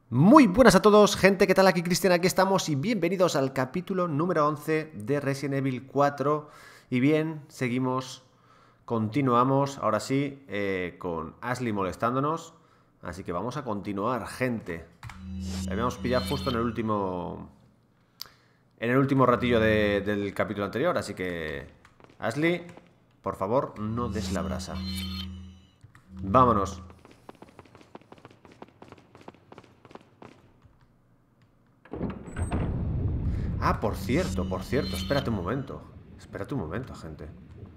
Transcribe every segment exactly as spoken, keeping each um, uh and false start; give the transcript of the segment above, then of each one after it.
Muy buenas a todos, gente, ¿qué tal? Aquí Cristian, aquí estamos y bienvenidos al capítulo número once de Resident Evil cuatro. Y bien, seguimos, continuamos, ahora sí, eh, con Ashley molestándonos. Así que vamos a continuar, gente. La habíamos pillado justo en el último... En el último ratillo de, del capítulo anterior, así que... Ashley, por favor, no des la brasa. Vámonos. Ah, por cierto, por cierto, espérate un momento. Espérate un momento, gente.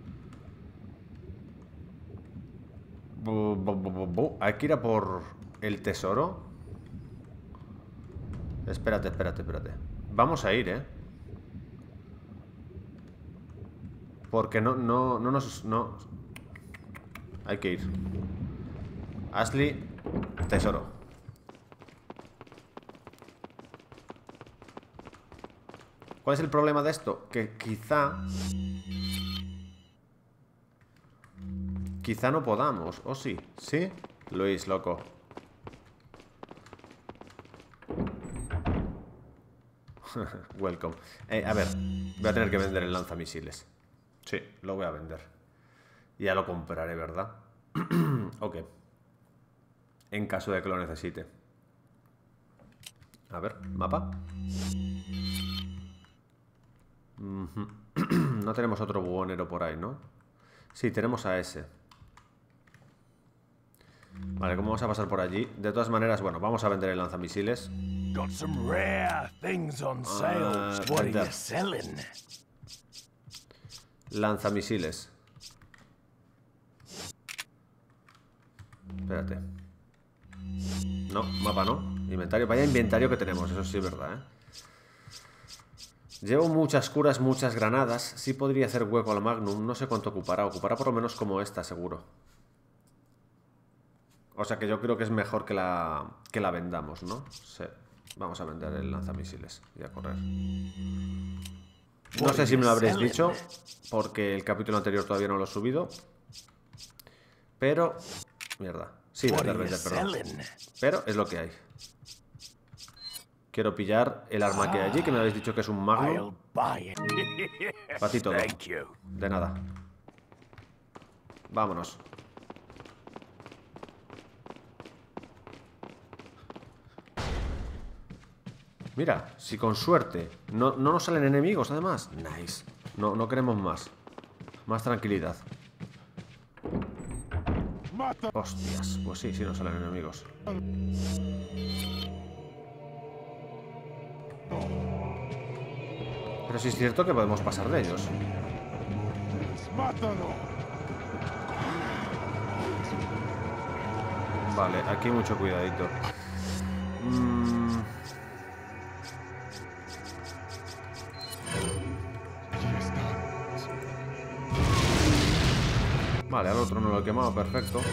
Bu, bu, bu, bu, bu. Hay que ir a por el tesoro. Espérate, espérate, espérate. Vamos a ir, ¿eh? Porque no, no, no nos... No. Hay que ir. Ashley, tesoro. ¿Cuál es el problema de esto? Que quizá... Quizá no podamos. ¿O sí? ¿Sí? Luis, loco. Welcome. Eh, a ver, voy a tener que vender el lanzamisiles. Sí, lo voy a vender. Y ya lo compraré, ¿verdad? Ok. En caso de que lo necesite. A ver, mapa. No tenemos otro buhonero por ahí, ¿no? Sí, tenemos a ese. Vale, ¿cómo vamos a pasar por allí? De todas maneras, bueno, vamos a vender el lanzamisiles. Got some rare things on sale. Ah, What are vender. you selling? Lanzamisiles. Espérate. No, mapa no. Inventario. Vaya inventario que tenemos, eso sí es verdad, ¿eh? Llevo muchas curas, muchas granadas. Sí podría hacer hueco al Magnum. No sé cuánto ocupará. Ocupará por lo menos como esta, seguro. O sea que yo creo que es mejor que la, que la vendamos, ¿no? Sí. Vamos a vender el lanzamisiles y a correr. No sé si me lo habréis dicho, porque el capítulo anterior todavía no lo he subido. Pero... Mierda. Sí, vender, vender, perdón. Pero es lo que hay. Quiero pillar el arma que hay allí, que me habéis dicho que es un Magnum. Para ti todo. De nada. Vámonos. Mira, si con suerte no, no nos salen enemigos, además. Nice. No, no queremos más. Más tranquilidad. Hostias, pues sí, sí nos salen enemigos. Pero sí es cierto que podemos pasar de ellos. Vale, aquí mucho cuidadito. Mm. Vale, al otro no lo he quemado, perfecto.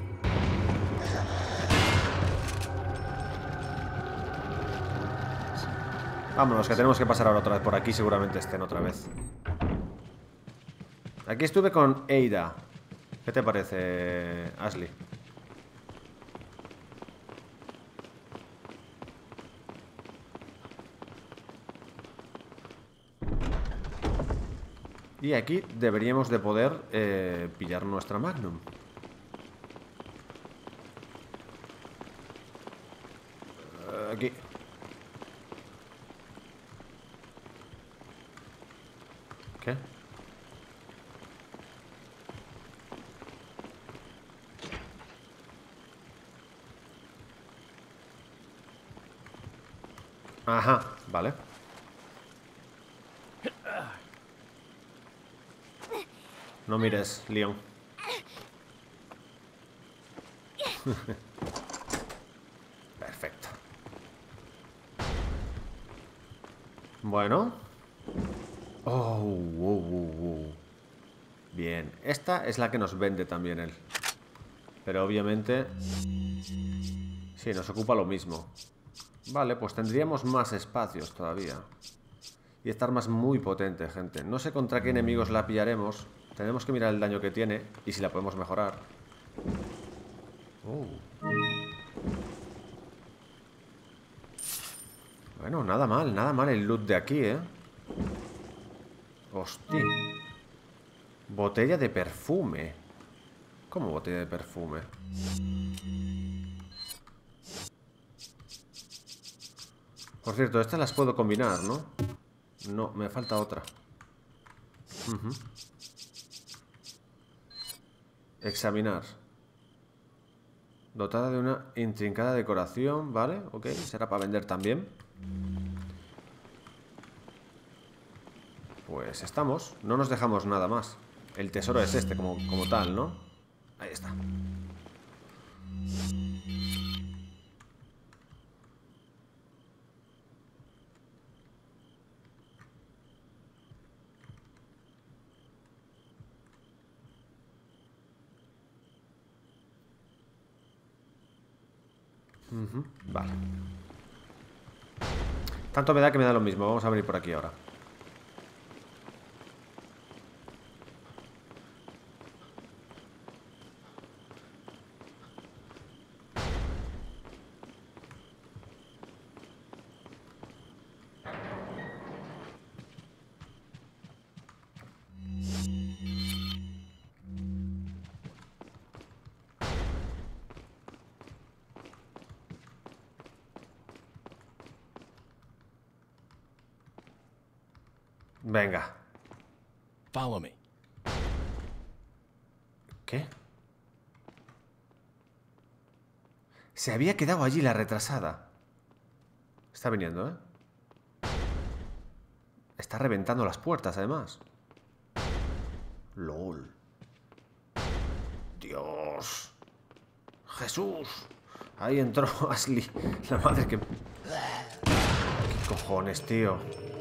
Vámonos, que tenemos que pasar ahora otra vez por aquí. Seguramente estén otra vez. Aquí estuve con Ada. ¿Qué te parece, Ashley? Y aquí deberíamos de poder eh, pillar nuestra Magnum. Uh, aquí. ¿Qué? Ajá, vale. No mires, Leon. Perfecto. Bueno. Oh, wow, wow, wow. Bien, esta es la que nos vende también él. Pero obviamente... Sí, nos ocupa lo mismo. Vale, pues tendríamos más espacios todavía. Y esta arma es muy potente, gente. No sé contra qué enemigos la pillaremos. Tenemos que mirar el daño que tiene y si la podemos mejorar. Oh. Bueno, nada mal, nada mal el loot de aquí, ¿eh? Hostia. Botella de perfume. ¿Cómo botella de perfume? Por cierto, estas las puedo combinar, ¿no? No, me falta otra. Uh-huh. Examinar. Dotada de una intrincada decoración, ¿vale? Ok, será para vender también. Pues estamos. No nos dejamos nada más. El tesoro es este como, como tal, ¿no? Ahí está. Uh-huh. Vale. Tanto me da que me da lo mismo. Vamos a abrir por aquí ahora. Venga. Follow me. ¿Qué? Se había quedado allí la retrasada. Está viniendo, ¿eh? Está reventando las puertas, además. LOL. Dios. Jesús. Ahí entró Ashley. La madre que... ¿Qué cojones, tío?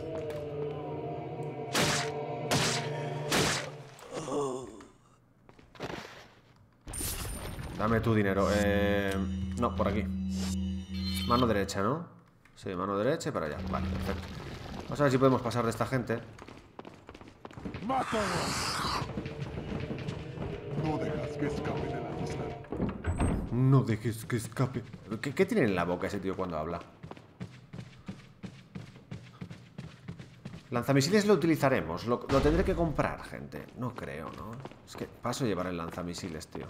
Dame tu dinero. Eh... No, por aquí. Mano derecha, ¿no? Sí, mano derecha y para allá. Vale, perfecto. Vamos a ver si podemos pasar de esta gente. ¡Mátalo! No dejas que escape de la isla. No dejes que escape. ¿Qué, qué tiene en la boca ese tío cuando habla? Lanzamisiles lo utilizaremos. Lo, lo tendré que comprar, gente. No creo, ¿no? Es que paso a llevar el lanzamisiles, tío.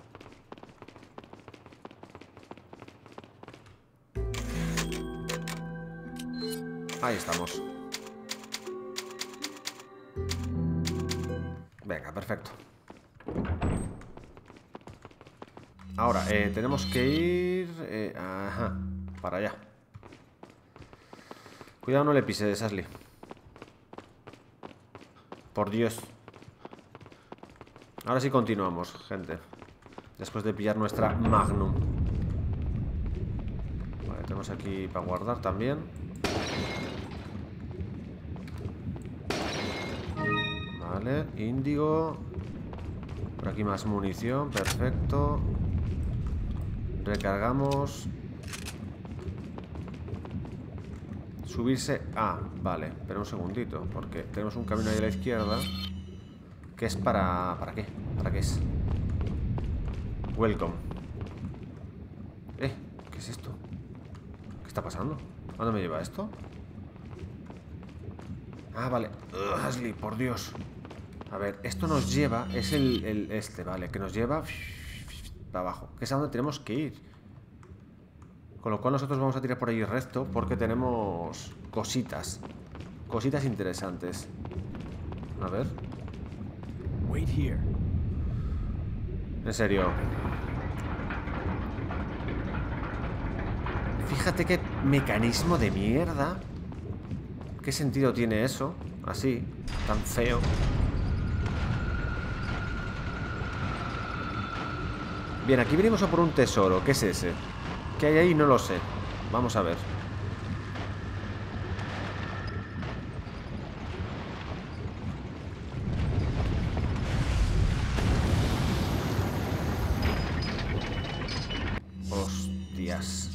Ahí estamos. Venga, perfecto. Ahora, eh, tenemos que ir... Eh, ajá, para allá. Cuidado, no le pises, Ashley. Por Dios. Ahora sí continuamos, gente. Después de pillar nuestra Magnum. Vale, tenemos aquí para guardar también. Vale, índigo. Por aquí más munición, perfecto. Recargamos. Subirse a... Vale, pero un segundito, porque tenemos un camino ahí a la izquierda que es para... ¿Para qué? ¿Para qué es? Welcome. Eh, ¿qué es esto? ¿Qué está pasando? ¿A dónde me lleva esto? Ah, vale. Ugh, Ashley, por Dios. A ver, esto nos lleva... Es el, el este, vale, que nos lleva para abajo, que es a donde tenemos que ir. Con lo cual nosotros vamos a tirar por ahí recto porque tenemos cositas. Cositas interesantes. A ver. Wait here. En serio. Fíjate qué mecanismo de mierda. ¿Qué sentido tiene eso? Así, tan feo. Bien, aquí venimos a por un tesoro. ¿Qué es ese? ¿Qué hay ahí? No lo sé. Vamos a ver. Hostias.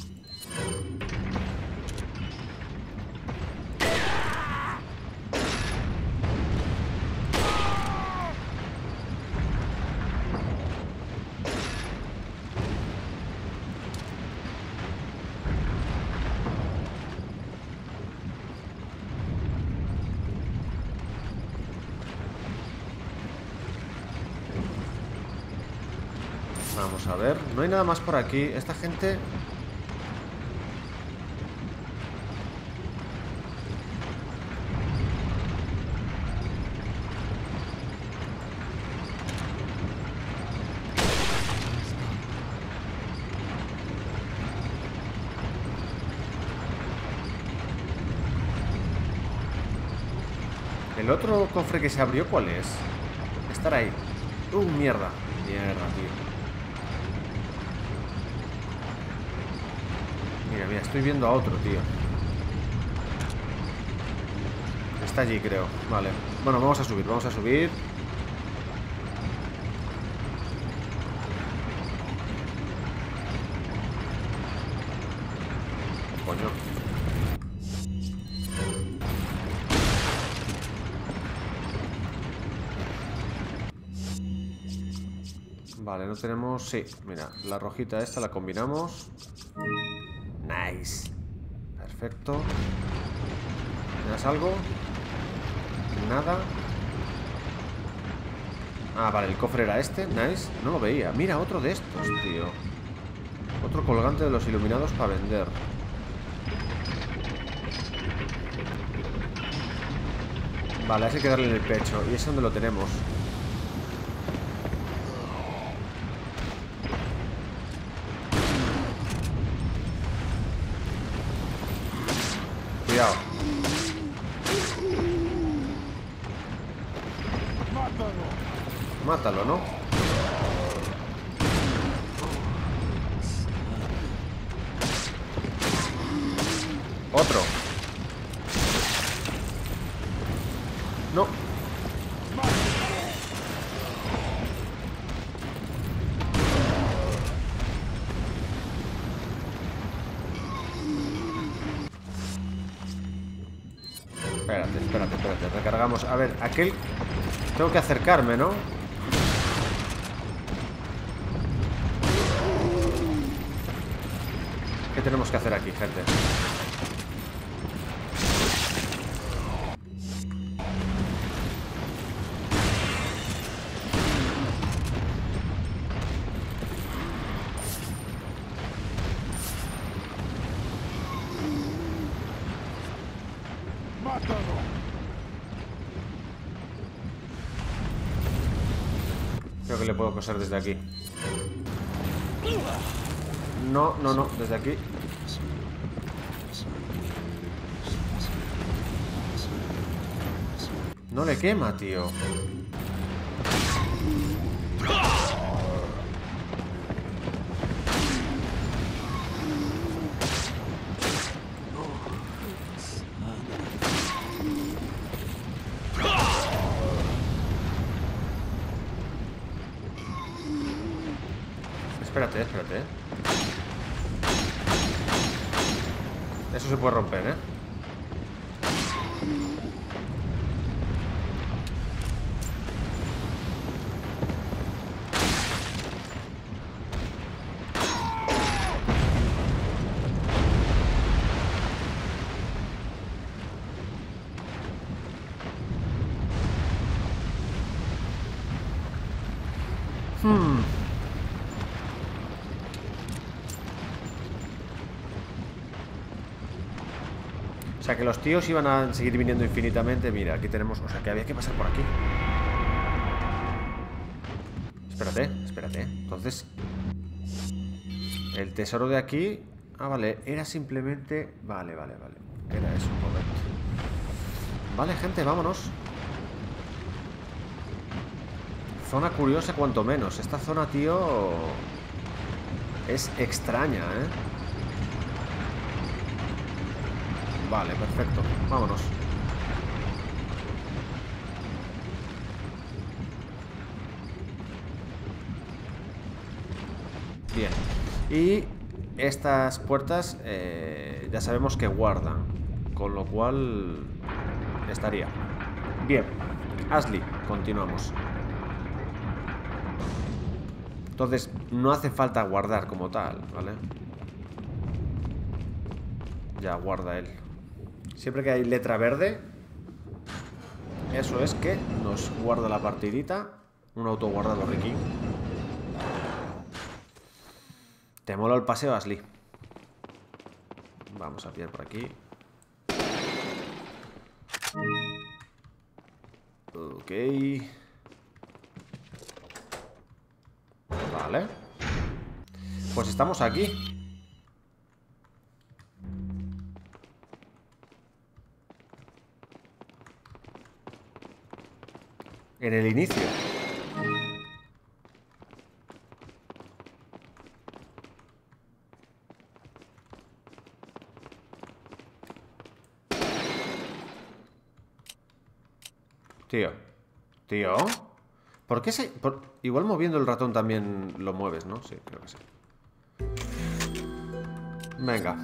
Vamos a ver. No hay nada más por aquí. Esta gente... El otro cofre que se abrió, ¿cuál es? Estar ahí. Uh, mierda. Mierda, tío. Mira, mira, estoy viendo a otro, tío. Está allí, creo. Vale. Bueno, vamos a subir, vamos a subir. Coño. Vale, no tenemos... Sí, mira, la rojita esta la combinamos. Nice. Perfecto. ¿Me das algo? Nada. Ah, vale, el cofre era este. Nice. No lo veía. Mira, otro de estos, tío. Otro colgante de los iluminados para vender. Vale, hay que darle en el pecho. Y es donde lo tenemos. Cuidado. Mátalo, ¿no? Otro. No. Espérate, espérate, espérate. Recargamos. A ver, aquel... Tengo que acercarme, ¿no? ¿Qué tenemos que hacer aquí, gente? Creo que le puedo coser desde aquí. No, no, no, desde aquí. No le quema, tío. Espérate, espérate. Eso se puede romper, ¿eh? Hmm. O sea, que los tíos iban a seguir viniendo infinitamente. Mira, aquí tenemos... O sea, que había que pasar por aquí. Espérate, espérate. Entonces... El tesoro de aquí... Ah, vale. Era simplemente... Vale, vale, vale. Era eso, correcto. Vale, gente, vámonos. Zona curiosa cuanto menos. Esta zona, tío... Es extraña, ¿eh? Vale, perfecto. Vámonos. Bien. Y estas puertas eh, ya sabemos que guardan. Con lo cual... Estaría. Bien. Ashley, continuamos. Entonces, no hace falta guardar como tal, ¿vale? Ya guarda él. Siempre que hay letra verde, eso es que nos guarda la partidita. Un autoguardado Ricky. ¿Te mola el paseo, Ashley? Vamos a pillar por aquí. Ok. Vale. Pues estamos aquí. En el inicio. Tío. Tío. ¿Por qué se...? Por... Igual moviendo el ratón también lo mueves, ¿no? Sí, creo que sí. Venga.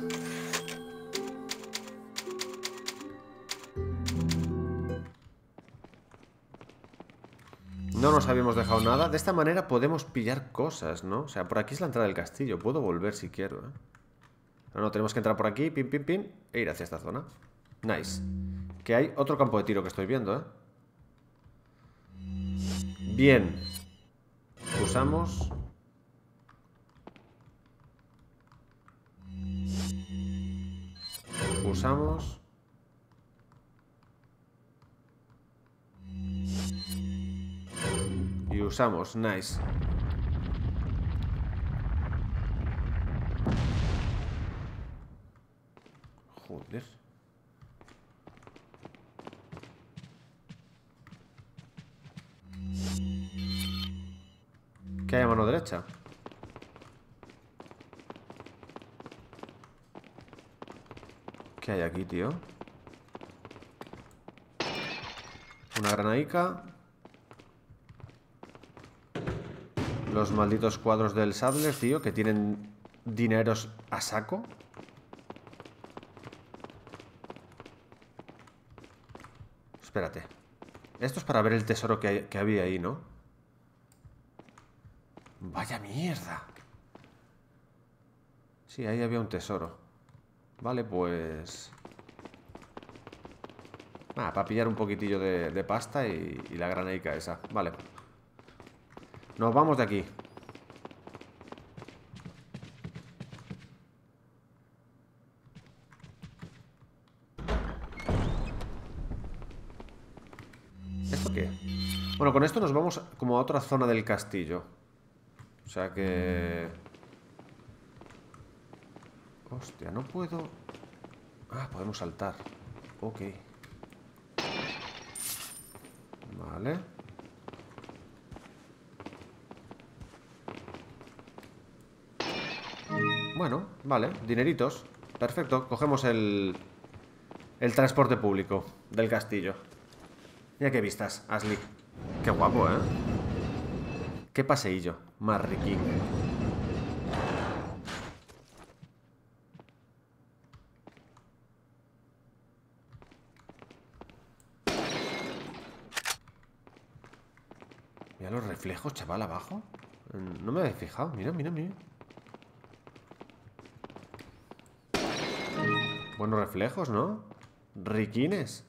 No nos habíamos dejado nada. De esta manera podemos pillar cosas, ¿no? O sea, por aquí es la entrada del castillo. Puedo volver si quiero, ¿eh? No, no, tenemos que entrar por aquí, pim, pim, pim, e ir hacia esta zona. Nice. Que hay otro campo de tiro que estoy viendo, ¿eh? Bien. Usamos. Usamos. Y usamos, nice. Joder. ¿Qué hay a mano derecha? ¿Qué hay aquí, tío? Una granadica. Los malditos cuadros del Sadler, tío, que tienen dineros a saco. Espérate. Esto es para ver el tesoro que, hay, que había ahí, ¿no? Vaya mierda. Sí, ahí había un tesoro. Vale, pues... Ah, para pillar un poquitillo de, de pasta y, y la granadica esa. Vale. Nos vamos de aquí. ¿Esto qué? Bueno, con esto nos vamos como a otra zona del castillo. O sea que... Hostia, no puedo... Ah, podemos saltar. Ok. Vale. Bueno, vale, dineritos. Perfecto, cogemos el... El transporte público del castillo. Mira qué vistas, Ashley. Qué guapo, ¿eh? Qué paseillo, más riquín. Mira los reflejos, chaval, abajo. No me había fijado, mira, mira, mira. Buenos reflejos, ¿no? Riquines.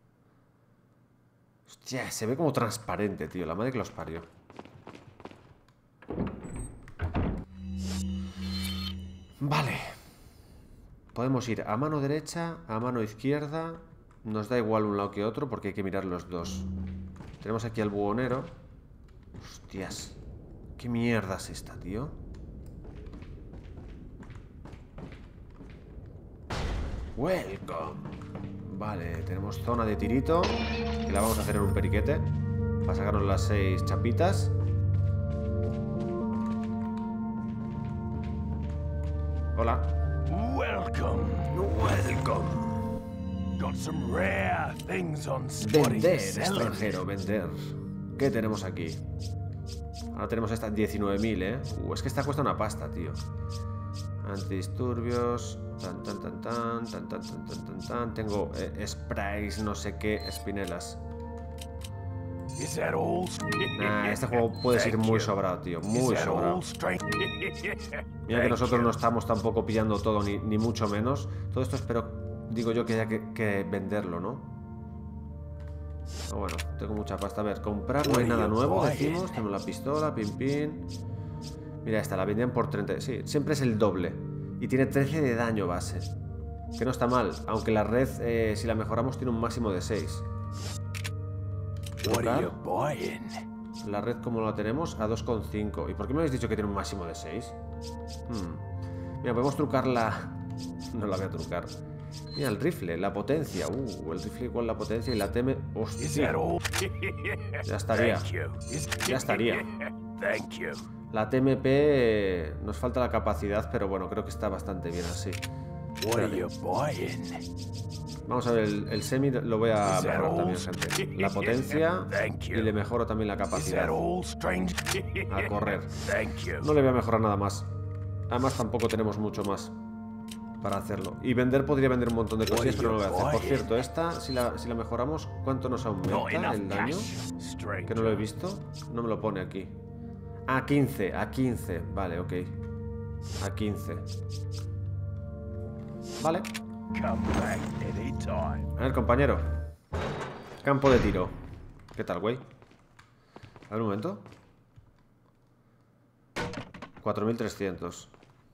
Hostia, se ve como transparente, tío. La madre que los parió. Vale. Podemos ir a mano derecha, a mano izquierda. Nos da igual un lado que otro porque hay que mirar los dos. Tenemos aquí al buhonero. Hostias. ¿Qué mierda es esta, tío? Welcome. Vale, tenemos zona de tirito. Y la vamos a hacer en un periquete para sacarnos las seis chapitas. Hola. Welcome. Welcome. Got some rare things on Vender, extranjero, vender. ¿Qué tenemos aquí? Ahora tenemos esta diecinueve mil, ¿eh? Uh, es que esta cuesta una pasta, tío. Antidisturbios. Tan, tan, tan, tan, tan, tan, tan, tan, tan, tan. Tengo eh, sprays, no sé qué, espinelas. Nah, este juego puede ser muy sobrado, tío. Muy sobrado. Mira que nosotros no estamos tampoco pillando todo, ni, ni mucho menos. Todo esto espero, digo yo, que haya que, que venderlo, ¿no? Pero bueno, tengo mucha pasta. A ver, comprar no hay nada nuevo, decimos. Tenemos la pistola, pin, pin. Mira esta, la vendían por treinta. Sí, siempre es el doble. Y tiene trece de daño base. Que no está mal. Aunque la red, eh, si la mejoramos, tiene un máximo de seis. La red, como la tenemos, a dos coma cinco. ¿Y por qué me habéis dicho que tiene un máximo de seis? Hmm. Mira, podemos trucarla. No la voy a trucar. Mira, el rifle, la potencia. Uh, el rifle igual la potencia y la teme. Hostia. Ya estaría. Ya estaría. La T M P nos falta la capacidad, pero bueno, creo que está bastante bien así. Vamos a ver, el, el semi lo voy a mejorar también, gente. La potencia y le mejoro también la capacidad. A correr. No le voy a mejorar nada más. Además tampoco tenemos mucho más para hacerlo. Y vender, podría vender un montón de cosillas, pero no lo voy a hacer. Por cierto, esta, si la, si la mejoramos, ¿cuánto nos aumenta el daño? Que no lo he visto. No me lo pone aquí. A quince, a quince. Vale, ok. A quince. Vale. A ver, compañero. Campo de tiro. ¿Qué tal, güey? A ver, un momento. cuatro mil trescientos.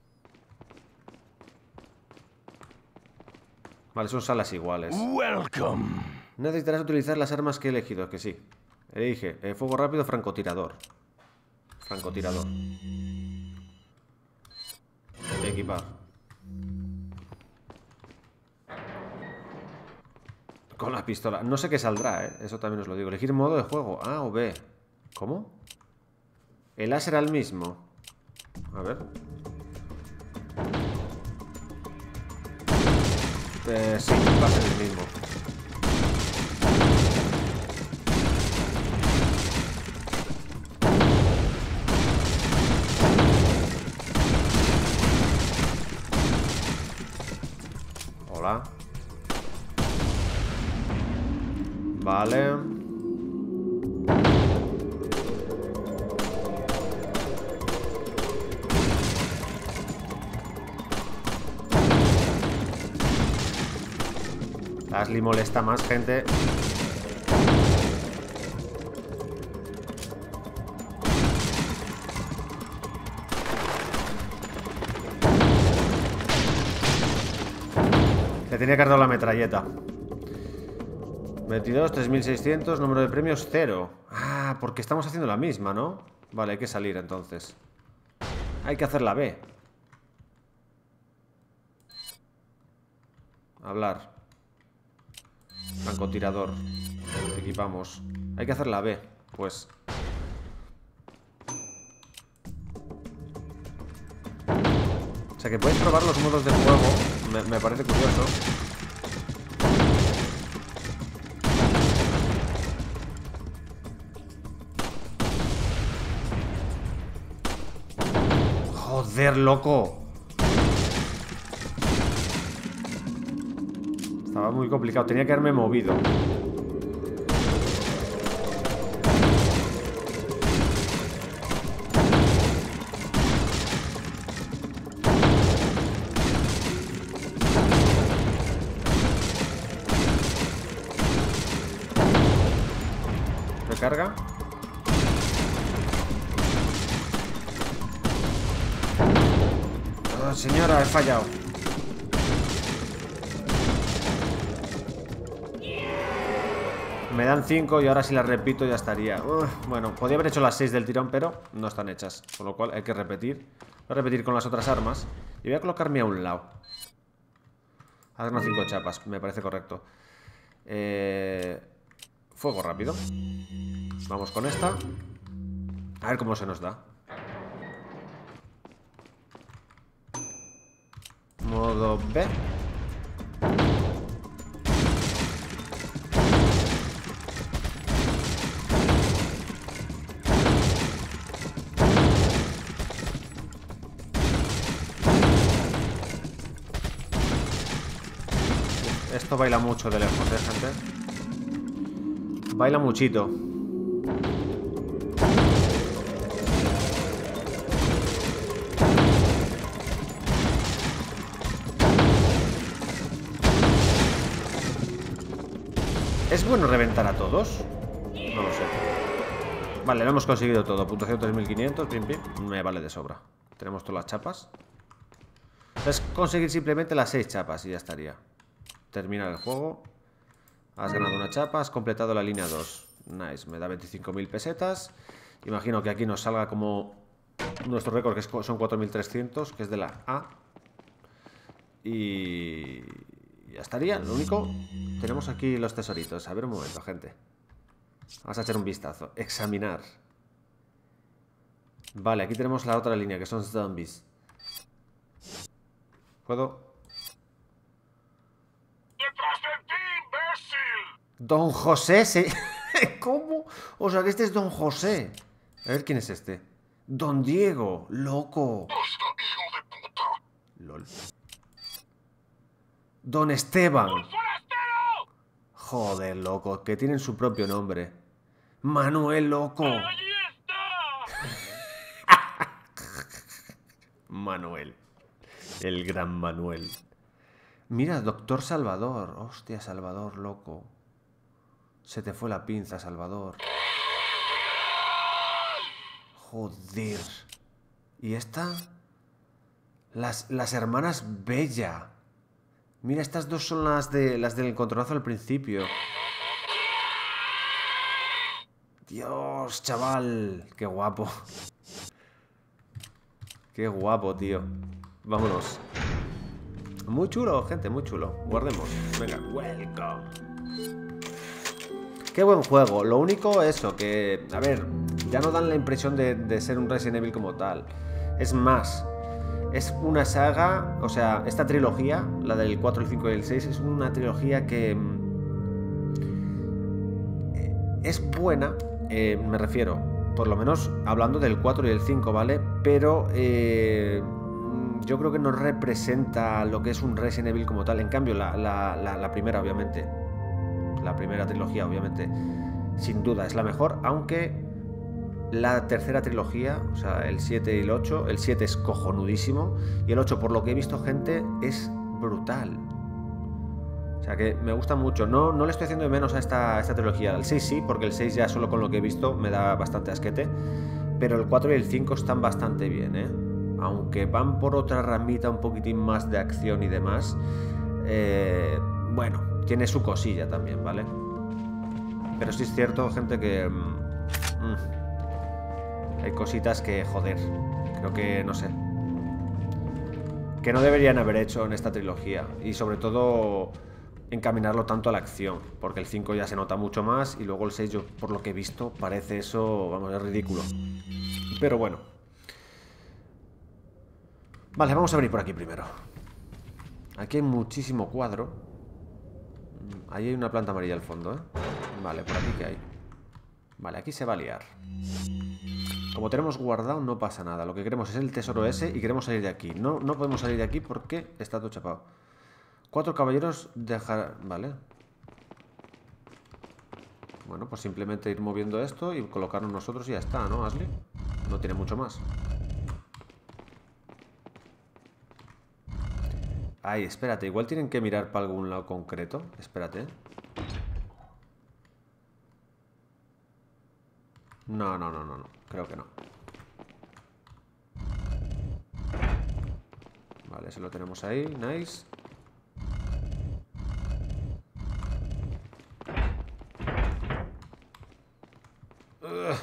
Vale, son salas iguales. Welcome. Necesitarás utilizar las armas que he elegido, que sí. Elige eh, fuego rápido, francotirador. Francotirador. Equipar. Con la pistola. No sé qué saldrá, ¿eh? Eso también os lo digo. Elegir modo de juego. A o B. ¿Cómo? El A será el mismo. A ver. Eh, sí, va a ser el mismo. Hola. Vale. Ashley molesta más, gente. Le tenía que haber dado la metralleta. veintidós, tres mil seiscientos, número de premios cero. Ah, porque estamos haciendo la misma, ¿no? Vale, hay que salir entonces. Hay que hacer la B. Hablar. Francotirador. Equipamos. Hay que hacer la B, pues. O sea que podéis probar los modos de juego. Me, me parece curioso. Joder, loco. Estaba muy complicado. Tenía que haberme movido. Recarga. Oh, señora, he fallado. Me dan cinco y ahora si las repito ya estaría. Uf, bueno, podría haber hecho las seis del tirón, pero no están hechas. Con lo cual hay que repetir. Voy a repetir con las otras armas. Y voy a colocarme a un lado. Hacernos cinco chapas, me parece correcto. Eh... Fuego rápido. Vamos con esta. A ver cómo se nos da. Modo B. Esto baila mucho de lejos, ¿eh, gente? Baila muchito. ¿Es bueno reventar a todos? No lo sé. Vale, lo hemos conseguido todo. Puntuación tres mil quinientos, bien, bien. Me vale de sobra. Tenemos todas las chapas. Es conseguir simplemente las seis chapas y ya estaría. Terminar el juego. Has ganado una chapa, has completado la línea dos. Nice, me da veinticinco mil pesetas. Imagino que aquí nos salga como nuestro récord, que son cuatro mil trescientos, que es de la A. Y ya estaría. Lo único, tenemos aquí los tesoritos. A ver un momento, gente. Vamos a echar un vistazo. Examinar. Vale, aquí tenemos la otra línea, que son zombies. ¿Puedo? ¡Detrás de ti, imbécil! Don José, se... ¿Cómo? O sea, que este es Don José. A ver quién es este. Don Diego, loco. ¡Basta, hijo de puta! Lol. Don Esteban. ¡Forastero! Joder, loco, que tienen su propio nombre. Manuel, loco. ¡Allí está! Manuel. El gran Manuel. Mira, Doctor Salvador. Hostia, Salvador, loco. Se te fue la pinza, Salvador. Joder. ¿Y esta? Las, las hermanas Bella. Mira, estas dos son las de las del encontronazo al principio. Dios, chaval. Qué guapo. Qué guapo, tío. Vámonos. Muy chulo, gente, muy chulo. Guardemos. Venga. Welcome. Qué buen juego. Lo único, eso, que... A ver, ya no dan la impresión de, de ser un Resident Evil como tal. Es más, es una saga... O sea, esta trilogía, la del cuatro, el cinco y el seis, es una trilogía que... Es buena, eh, me refiero, por lo menos hablando del cuatro y el cinco, ¿vale? Pero... Eh, yo creo que no representa lo que es un Resident Evil como tal. En cambio, la, la, la, la primera, obviamente... La primera trilogía, obviamente, sin duda es la mejor, aunque la tercera trilogía, o sea, el siete y el ocho, el siete es cojonudísimo y el ocho, por lo que he visto, gente, es brutal. O sea, que me gusta mucho. No, no le estoy haciendo de menos a esta, a esta trilogía. El seis sí, porque el seis ya solo con lo que he visto me da bastante asquete, pero el cuatro y el cinco están bastante bien, ¿eh? Aunque van por otra ramita un poquitín más de acción y demás, eh, bueno, tiene su cosilla también, ¿vale? Pero sí es cierto, gente, que... Mmm, hay cositas que, joder, creo que, no sé, que no deberían haber hecho en esta trilogía. Y sobre todo, encaminarlo tanto a la acción. Porque el cinco ya se nota mucho más. Y luego el seis, yo, por lo que he visto, parece eso, vamos, es ridículo. Pero bueno. Vale, vamos a venir por aquí primero. Aquí hay muchísimo cuadro. Ahí hay una planta amarilla al fondo, ¿eh? Vale, por aquí, ¿qué hay? Vale, aquí se va a liar. Como tenemos guardado, no pasa nada. Lo que queremos es el tesoro ese y queremos salir de aquí. No, no podemos salir de aquí porque está todo chapado. Cuatro caballeros dejar... Vale. Bueno, pues simplemente ir moviendo esto y colocarnos nosotros y ya está, ¿no, Ashley? No tiene mucho más. Ay, espérate, igual tienen que mirar para algún lado concreto. Espérate. No, no, no, no, no. Creo que no. Vale, ese lo tenemos ahí. Nice. Ugh.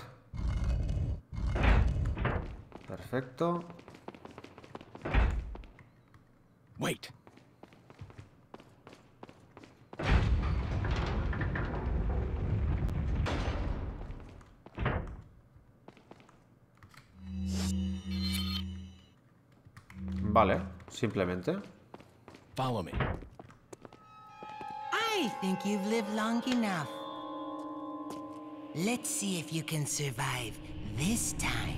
Perfecto. Wait. Vale, simplemente. Follow me. I think you've lived long enough. Let's see if you can survive this time.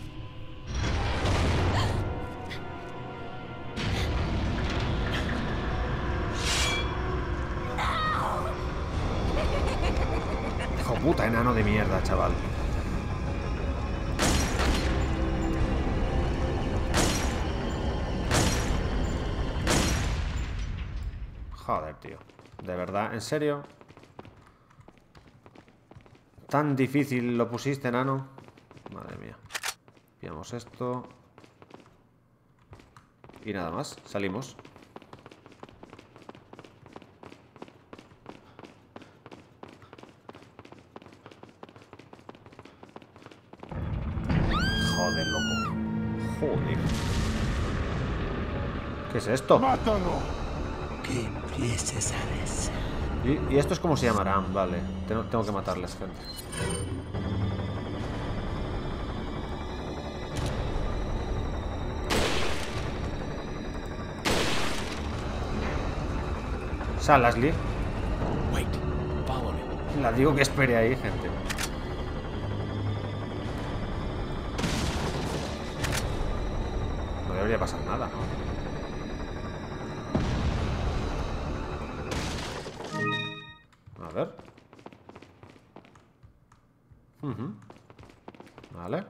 Hijo puta, enano de mierda, chaval. Joder, tío. De verdad, ¿en serio? Tan difícil lo pusiste, nano. Madre mía. Pillamos esto. Y nada más, salimos. Joder, loco. Joder. ¿Qué es esto? ¡Mátalo! ¿Qué prisa sabes? ¿Y, y esto es como se llamarán? Vale. Tengo, tengo que matarles, gente. Sal, Ashley. Wait. Follow me. La digo que espere ahí, gente. No debería pasar nada, ¿no? A ver. Ujú. Vale.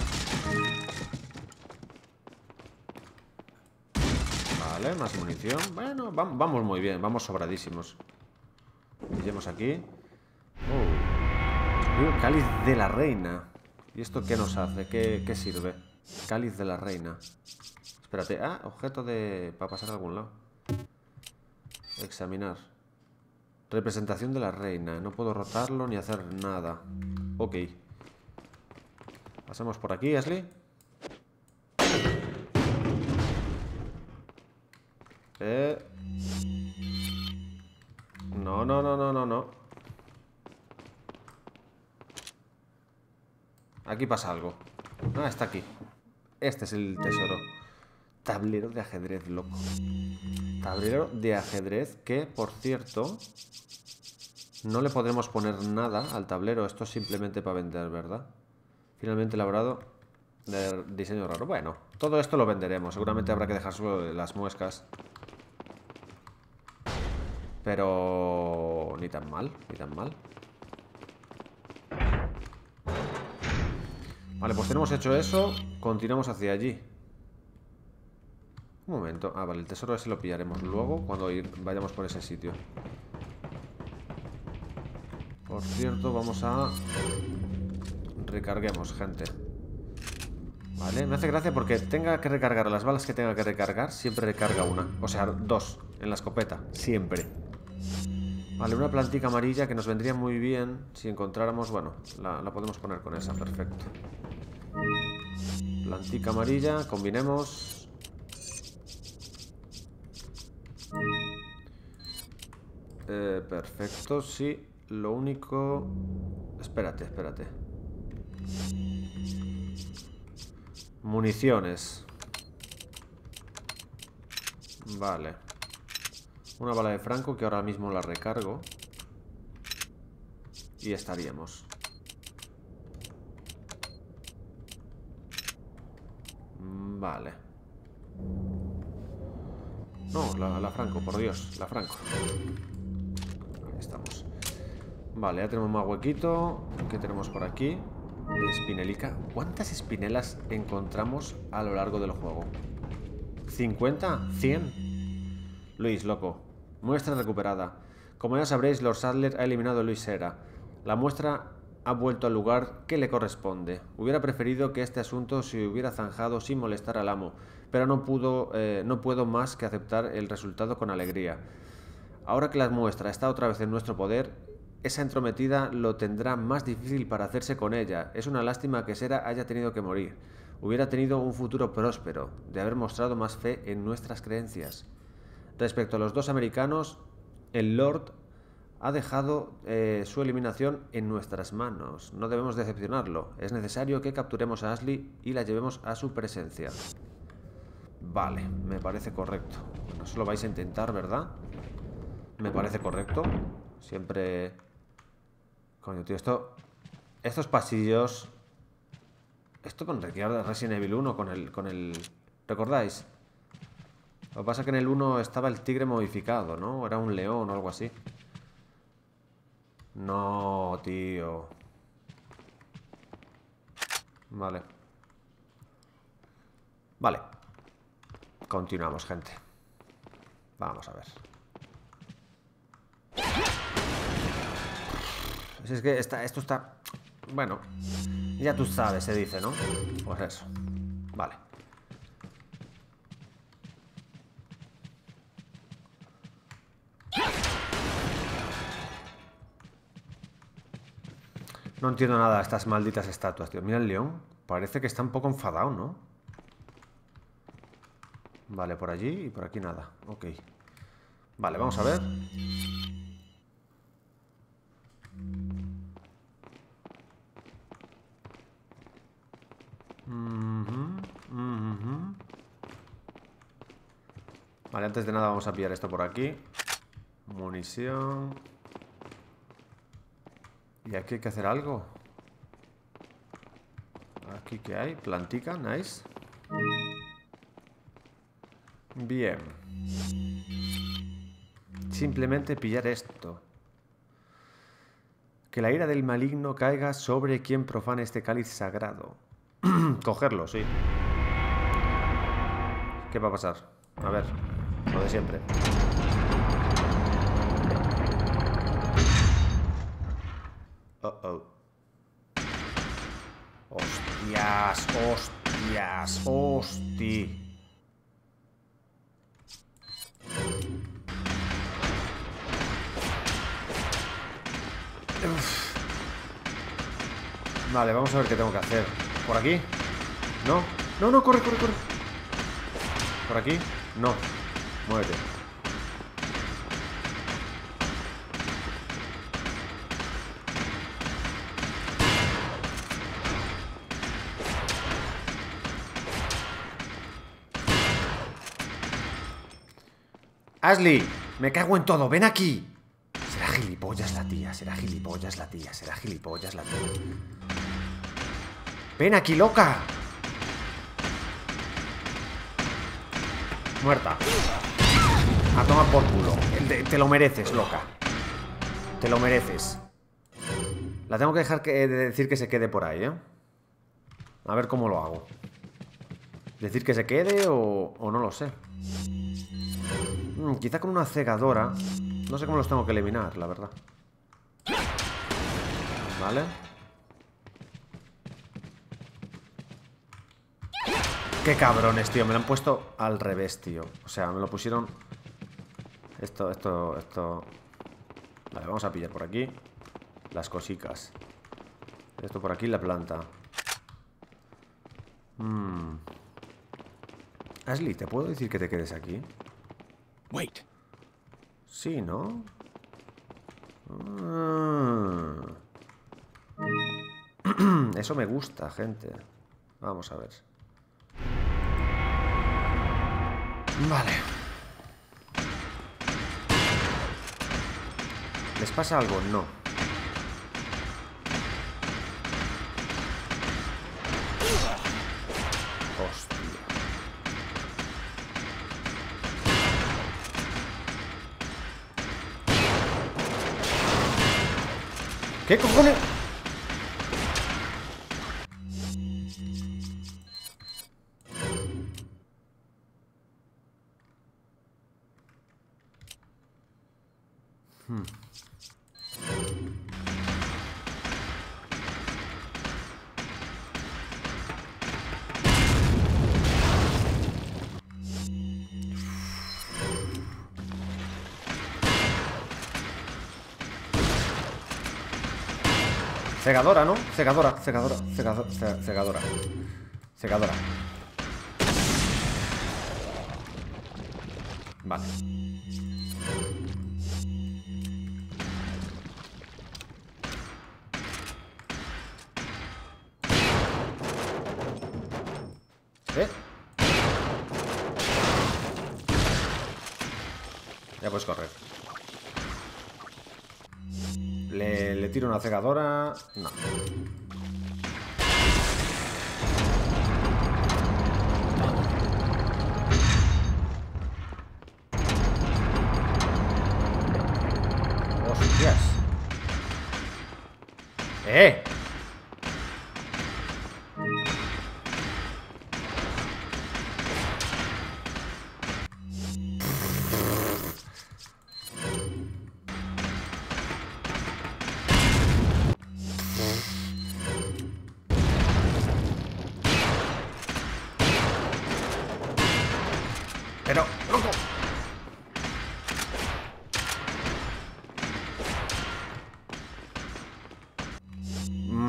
Vale, más munición. Bueno, va- vamos muy bien, vamos sobradísimos. Pillemos aquí. Oh. Uh, cáliz de la reina. ¿Y esto qué nos hace? ¿Qué, qué sirve? Cáliz de la reina. Espérate. Ah, objeto de... para pasar a algún lado. Examinar. Representación de la reina. No puedo rotarlo ni hacer nada. Ok. Pasamos por aquí, Ashley. Eh... No, no, no, no, no, no. Aquí pasa algo. Ah, está aquí. Este es el tesoro. Tablero de ajedrez, loco. Tablero de ajedrez que, por cierto, no le podremos poner nada al tablero. Esto es simplemente para vender, ¿verdad? Finalmente elaborado de diseño raro. Bueno, todo esto lo venderemos. Seguramente habrá que dejar solo las muescas. Pero... ni tan mal, ni tan mal. Vale, pues tenemos hecho eso. Continuamos hacia allí. Un momento. Ah, vale, el tesoro ese lo pillaremos luego cuando ir, vayamos por ese sitio. Por cierto, vamos a... recarguemos, gente. Vale, me hace gracia porque tenga que recargar las balas que tenga que recargar, siempre recarga una. O sea, dos en la escopeta, siempre. Vale, una plantica amarilla que nos vendría muy bien si encontráramos... Bueno, la, la podemos poner con esa, perfecto. Plantica amarilla, combinemos. Eh, perfecto, sí. Lo único... Espérate, espérate. Municiones. Vale. Una bala de franco que ahora mismo la recargo. Y estaríamos. Vale. No, la, la franco, por Dios. La franco. Ahí estamos. Vale, ya tenemos más huequito. ¿Qué tenemos por aquí? Espinelica. ¿Cuántas espinelas encontramos a lo largo del juego? ¿cincuenta? ¿cien? Luis, loco. Muestra recuperada. Como ya sabréis, Lord Sadler ha eliminado a Luis Sera. La muestra ha vuelto al lugar que le corresponde. Hubiera preferido que este asunto se hubiera zanjado sin molestar al amo, pero no pudo, eh, no puedo más que aceptar el resultado con alegría. Ahora que la muestra está otra vez en nuestro poder, esa entrometida lo tendrá más difícil para hacerse con ella. Es una lástima que Sera haya tenido que morir. Hubiera tenido un futuro próspero, de haber mostrado más fe en nuestras creencias. Respecto a los dos americanos, el Lord ha dejado eh, su eliminación en nuestras manos. No debemos decepcionarlo. Es necesario que capturemos a Ashley y la llevemos a su presencia. Vale, me parece correcto. Bueno, eso lo vais a intentar, ¿verdad? Me parece correcto. Siempre... Coño, tío, esto... Estos pasillos... Esto con recuerda Resident Evil uno, con el, con el... ¿Recordáis? Lo que pasa es que en el uno estaba el tigre modificado, ¿no? Era un león o algo así. No, tío. Vale. Vale. Continuamos, gente. Vamos a ver. Si es que está, esto está Bueno, ya tú sabes, se dice, ¿no? Pues eso. Vale. No entiendo nada de estas malditas estatuas, tío. Mira el león. Parece que está un poco enfadado, ¿no? Vale, por allí y por aquí nada. Ok. Vale, vamos a ver. Uh-huh, uh-huh. Vale, antes de nada vamos a pillar esto por aquí. Munición. ¿Y aquí hay que hacer algo? ¿Aquí qué hay? Plantica, nice. Bien. Simplemente pillar esto. Que la ira del maligno caiga sobre quien profane este cáliz sagrado. Cogerlo, sí. ¿Qué va a pasar? A ver, lo de siempre. Oh, oh. Hostias, hostias, hosti. Uf. Vale, vamos a ver qué tengo que hacer. ¿Por aquí? ¿No? No, no, corre, corre, corre. ¿Por aquí? No. Muévete. Ashley, me cago en todo, ven aquí. Será gilipollas la tía, será gilipollas la tía, será gilipollas la tía. Ven aquí, loca. Muerta. A tomar por culo. Te, te lo mereces, loca. Te lo mereces. La tengo que dejar que, de decir que se quede por ahí, ¿eh? A ver cómo lo hago. Decir que se quede o, o no lo sé. Mm, quizá con una cegadora. No sé cómo los tengo que eliminar, la verdad. Vale. Qué cabrones, tío. Me lo han puesto al revés, tío. O sea, me lo pusieron... Esto, esto, esto... Vale, vamos a pillar por aquí las cosicas. Esto por aquí, la planta. Hmm. Ashley, ¿te puedo decir que te quedes aquí? Wait. Sí, ¿no? Ah. Eso me gusta, gente. Vamos a ver. Vale. ¿Les pasa algo? No. Hostia. ¿Qué cojones? Hmm. Cegadora, ¿no? Cegadora, cegadora, cegadora, cegadora. Cegadora. Vale. ¿Eh? Ya puedes correr. Le, le tiro una cegadora. No. Hostias. ¡Eh!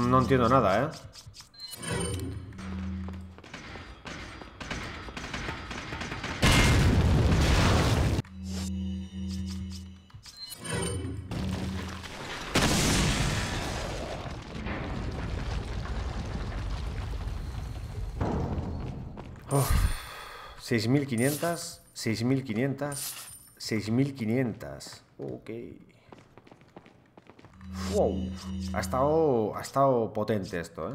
No entiendo nada, ¿eh? seis mil quinientas, seis mil quinientas, seis mil quinientas. Ok. Wow. Ha estado, ha estado potente esto, ¿eh?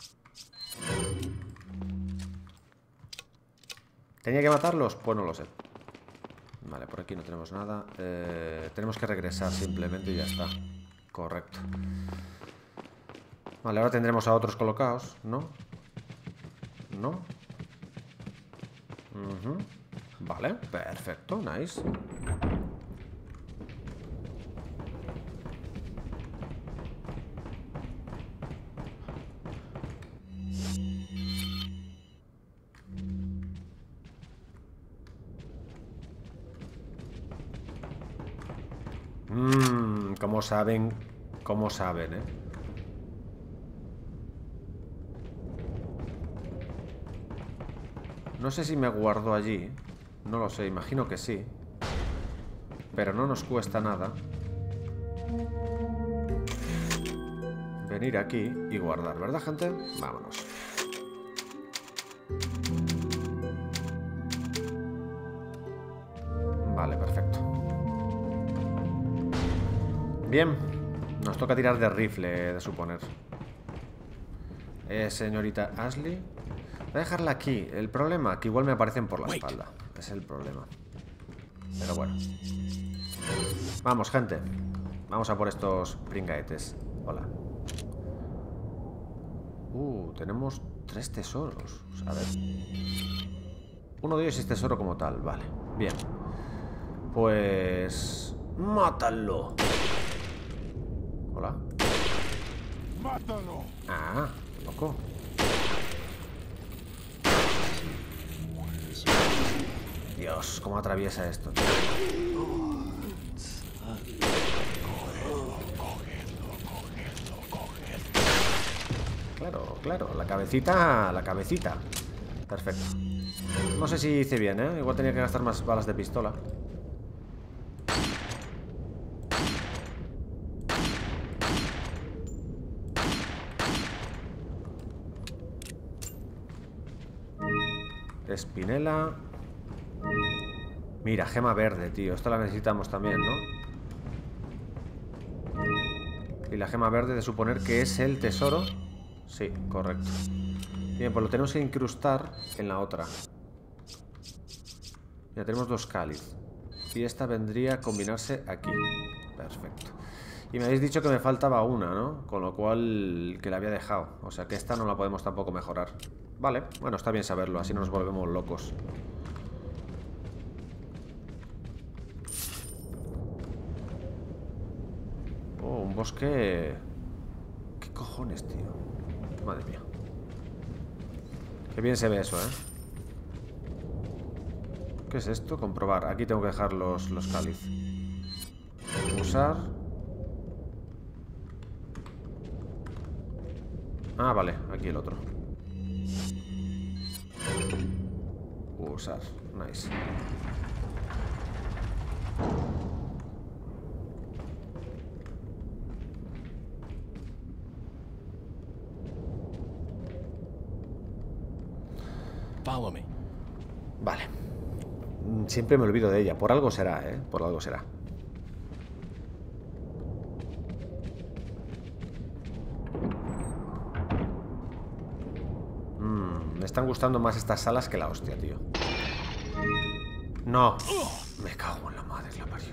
¿Tenía que matarlos? Pues no lo sé. Vale, por aquí no tenemos nada. Eh, tenemos que regresar simplemente y ya está. Correcto. Vale, ahora tendremos a otros colocados, ¿no? ¿No? Uh-huh. Vale, perfecto, nice. Mmm, ¿cómo saben? ¿Cómo saben, eh? No sé si me guardo allí. No lo sé, imagino que sí. Pero no nos cuesta nada venir aquí y guardar, ¿verdad, gente? Vámonos. Vale, perfecto. Bien. Nos toca tirar de rifle, de suponer. Eh, señorita Ashley. Voy a dejarla aquí. El problema, que igual me aparecen por la espalda. Es el problema. Pero bueno. Vamos, gente. Vamos a por estos pringaetes. Hola. Uh, tenemos tres tesoros. A ver. Uno de ellos es tesoro como tal. Vale. Bien. Pues... ¡mátalo! Hola. ¡Mátalo! Ah, loco. Dios, cómo atraviesa esto, tío. Claro, claro, la cabecita, la cabecita. Perfecto. No sé si hice bien, ¿eh? Igual tenía que gastar más balas de pistola. Espinela. Mira, gema verde, tío. Esto la necesitamos también, ¿no? Y la gema verde de suponer que es el tesoro. Sí, correcto. Bien, pues lo tenemos que incrustar en la otra. Ya tenemos dos cáliz. Y esta vendría a combinarse aquí. Perfecto. Y me habéis dicho que me faltaba una, ¿no? Con lo cual que la había dejado. O sea que esta no la podemos tampoco mejorar. Vale, bueno, está bien saberlo. Así no nos volvemos locos. Oh, un bosque... ¿Qué cojones, tío? Madre mía. Qué bien se ve eso, ¿eh? ¿Qué es esto? Comprobar. Aquí tengo que dejar los, los cáliz. Usar. Ah, vale. Aquí el otro. Usar. Nice. Follow me. Vale. Siempre me olvido de ella. Por algo será, ¿eh? Por algo será. Mm, me están gustando más estas salas que la hostia, tío. No. Me cago en la madre que la parió.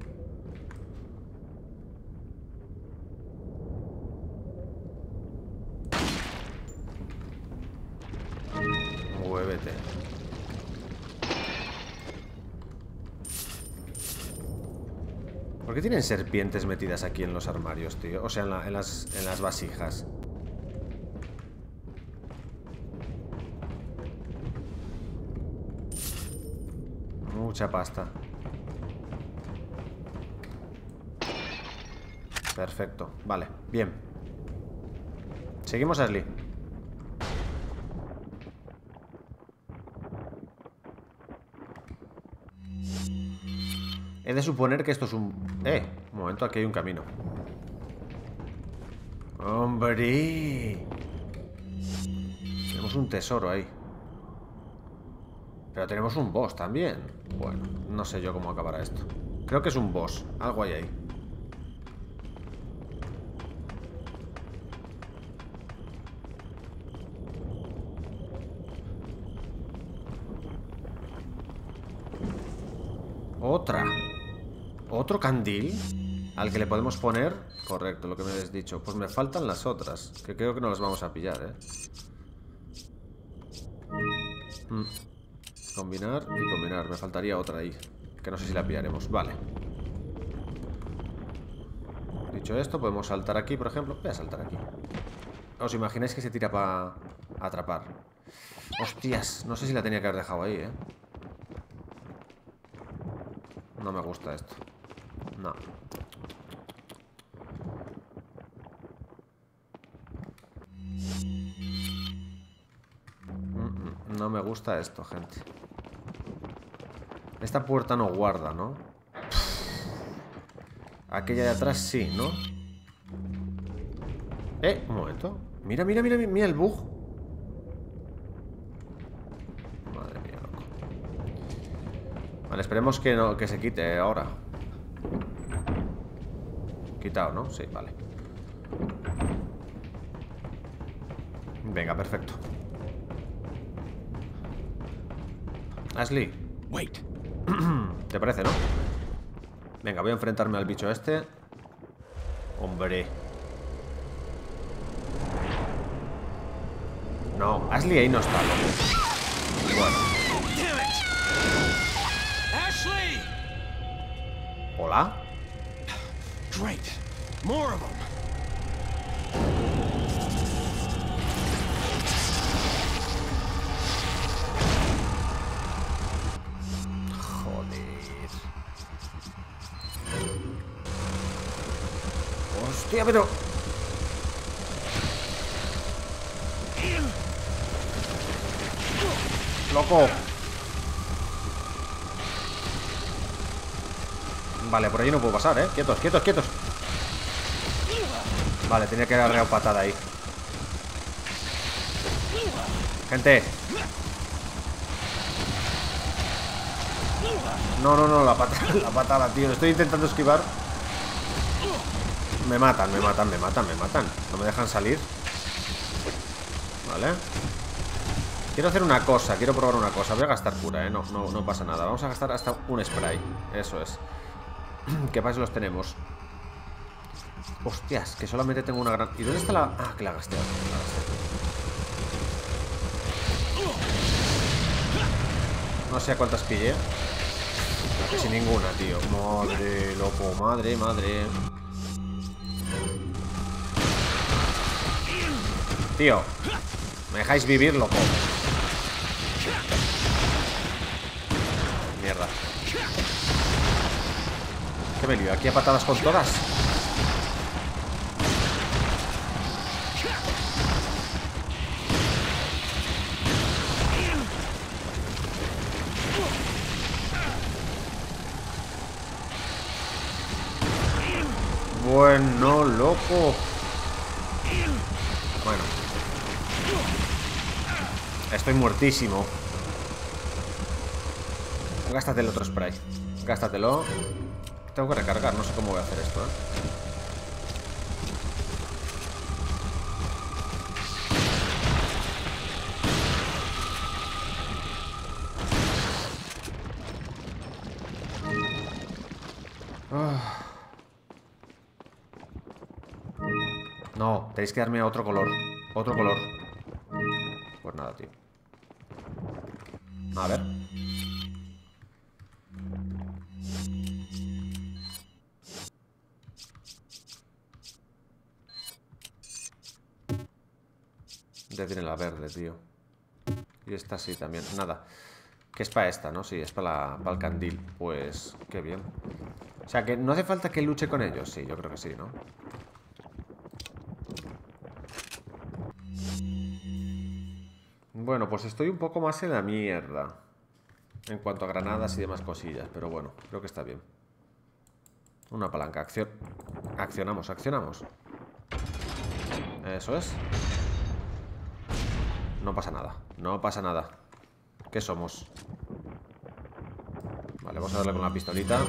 Muévete. ¿Por qué tienen serpientes metidas aquí en los armarios, tío? O sea, en, la, en, las, en las vasijas. Mucha pasta. Perfecto, vale, bien. Seguimos a Ashley. He de suponer que esto es un... Eh, un momento, aquí hay un camino. ¡Hombre! Tenemos un tesoro ahí. Pero tenemos un boss también. Bueno, no sé yo cómo acabará esto. Creo que es un boss. Algo hay ahí. Otra. ¿Otro candil? Al que le podemos poner. Correcto, lo que me habéis dicho. Pues me faltan las otras, que creo que no las vamos a pillar, ¿eh? Mm. Combinar y combinar. Me faltaría otra ahí, que no sé si la pillaremos. Vale. Dicho esto, podemos saltar aquí, por ejemplo. Voy a saltar aquí. ¿Os imagináis que se tira para atrapar? Hostias, no sé si la tenía que haber dejado ahí, ¿eh? No me gusta esto. No. No me gusta esto, gente. Esta puerta no guarda, ¿no? Aquella de atrás sí, ¿no? Eh, un momento. Mira, mira, mira, mira el bug. Madre mía, loco. Vale, esperemos que, no, que se quite ahora. Quitado, ¿no? Sí, vale. Venga, perfecto. Ashley. Wait. ¿Te parece, no? Venga, voy a enfrentarme al bicho este. Hombre. No, Ashley ahí no está, loco. Bueno. Ashley! ¿Hola? Great. More of them. Hostia, pero... ¡Loco! Vale, por ahí no puedo pasar, ¿eh? Quietos, quietos, quietos. Vale, tenía que haber arreado patada ahí. Gente. No, no, no, la patada, la patada, tío. Estoy intentando esquivar. Me matan, me matan, me matan, me matan. No me dejan salir. Vale. Quiero hacer una cosa, quiero probar una cosa. Voy a gastar cura, eh, no, no, no pasa nada. Vamos a gastar hasta un spray. Eso es. ¿Qué pasa si los tenemos? Hostias, que solamente tengo una gran... ¿Y dónde está la...? Ah, que la gasté, la gasté. No sé a cuántas pillé. Casi ninguna, tío. Madre, loco, madre, madre. Tío, ¿me dejáis vivir, loco? Mierda. ¿Qué me lío? ¿Aquí a patadas con todas? Bueno, loco. Bueno. Estoy muertísimo. Gástate el otro spray. Gástatelo. Tengo que recargar, no sé cómo voy a hacer esto, ¿eh? Ah. No, tenéis que darme otro color. Otro color. Pues nada, tío. A ver. Ya tiene la verde, tío. Y esta sí también. Nada. Que es para esta, ¿no? Sí, es para, la, para el candil. Pues, qué bien. O sea, que no hace falta que luche con ellos. Sí, yo creo que sí, ¿no? Bueno, pues estoy un poco más en la mierda en cuanto a granadas y demás cosillas. Pero bueno, creo que está bien. Una palanca, acción. Accionamos, accionamos. Eso es. No pasa nada, no pasa nada. ¿Qué somos? Vale, vamos a darle con la pistolita.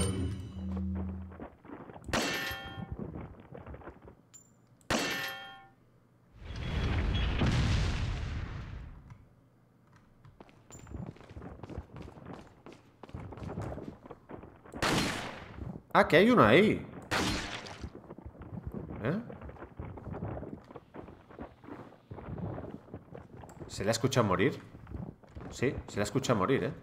Ah, que hay uno ahí. ¿Eh? ¿Se le ha escuchado morir? Sí, se le ha escuchado morir, ¿eh?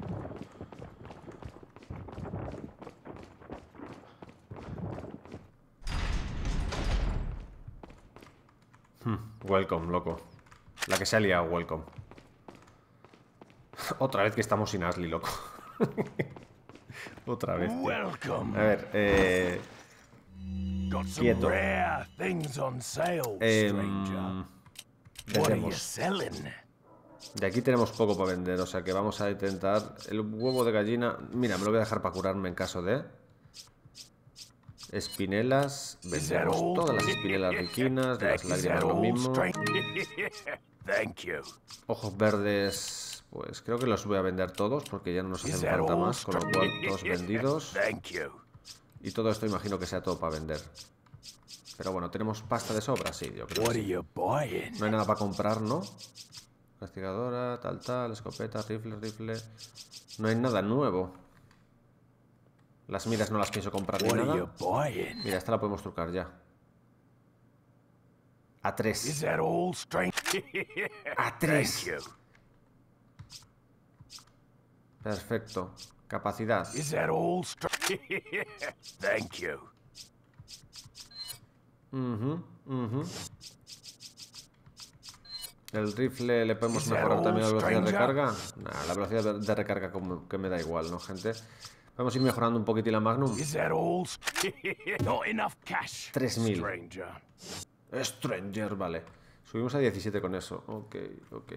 Hmm, welcome, loco. La que se ha liado, welcome. Otra vez que estamos sin Ashley, loco. Otra vez, tío. Welcome. A ver, eh... Got some quieto. rare things on sale, Em, stranger. What are you vendemos. selling? De aquí tenemos poco para vender, o sea que vamos a intentar... El huevo de gallina... Mira, me lo voy a dejar para curarme en caso de... Espinelas... Is that Vendemos all? todas las espinelas riquinas, las Is lágrimas that lo all, mismo. stranger? Thank you. Ojos verdes... Pues creo que los voy a vender todos porque ya no nos Is hacen that falta all, más, con lo cual todos vendidos. Thank you. Y todo esto imagino que sea todo para vender. Pero bueno, ¿tenemos pasta de sobra? Sí, yo creo What que are sí. you buying? No hay nada para comprar, ¿no? Castigadora, tal, tal, escopeta, rifle, rifle... No hay nada nuevo. Las miras no las pienso comprar ni What are you nada. buying? Mira, esta la podemos trucar ya. A Is tres. that all, stranger? A tres. Thank you. Perfecto. Capacidad. Is that all, stranger? Thank you. Ujú, ujú. El rifle le podemos Is that mejorar all, también la velocidad de stranger? recarga. Nah, la velocidad de- de recarga como que me da igual, ¿no, gente? Vamos a ir mejorando un poquitín la Magnum. Is that all? Not enough cash, tres mil. stranger. Stranger, vale. Subimos a diecisiete con eso. Ok, ok.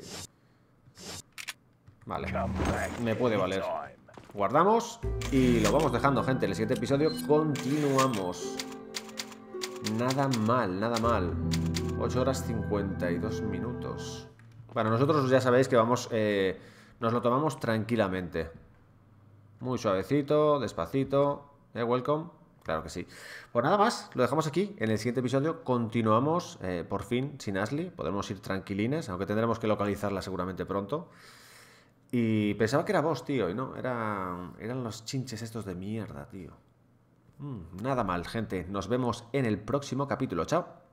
Vale. Come back Me puede valer. anytime. Guardamos y lo vamos dejando, gente. En el siguiente episodio continuamos. Nada mal, nada mal. ocho horas cincuenta y dos minutos. Bueno, nosotros ya sabéis que vamos... Eh, nos lo tomamos tranquilamente. Muy suavecito, despacito. ¿Eh? Welcome. Claro que sí. Pues nada más, lo dejamos aquí. En el siguiente episodio continuamos, eh, por fin, sin Ashley. Podemos ir tranquilines, aunque tendremos que localizarla seguramente pronto. Y pensaba que era vos, tío, y no, era, eran los chinches estos de mierda, tío. Mm, nada mal, gente. Nos vemos en el próximo capítulo. Chao.